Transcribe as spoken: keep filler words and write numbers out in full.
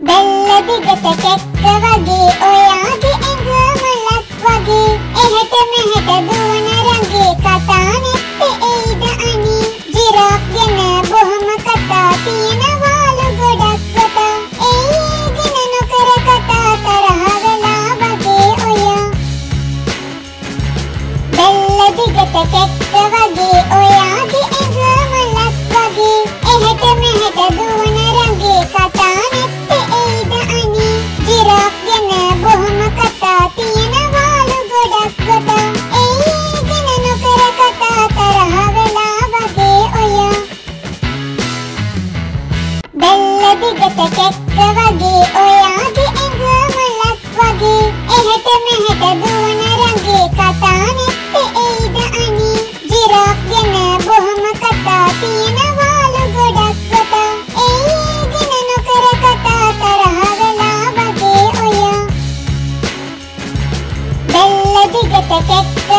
බෙල්ල දිගට කැක්ක වගේ ඔයාගේ ඇඟ මලක් වගේ එහෙට මෙහෙට දුවන රංගේ කතා නැත්තේ එයිද අනී ජිරාෆ් ගැන බොහොම කතා තියෙනවාලු ගොඩක් කතා ඒ ඒ ගැන නොකර කතා තරහ වෙලා වගේ ඔයා බෙල්ල දිගට කැක්ක වගේ ඔයාගේ ඇඟ මලක් වගේ එහෙට මෙහෙට දුවන රංගේ කතා නැත්තේ එයිද අනී ජිරාෆ් ගැන බොහොම කතා තියෙනවාලු ගොඩක් කතා ඒ ඒ ගැන නොකර කතා තරහ වෙලා වගේ ඔයා බෙල්ල දිගට කැක්ක වගේ ඔයාගේ ඇඟ මලක් වගේ එහෙට මෙහෙට දුවන රංගේ කතා නැත්තේ එයිද අනී ජිරාෆ් ගැන බොහොම කතා තියෙනවාලු ගොඩක් කතා ඒ ඒ ගැන නොකර කතා තරහ වෙලා වගේ ඔයා බෙල්ල දිගට කැක්ක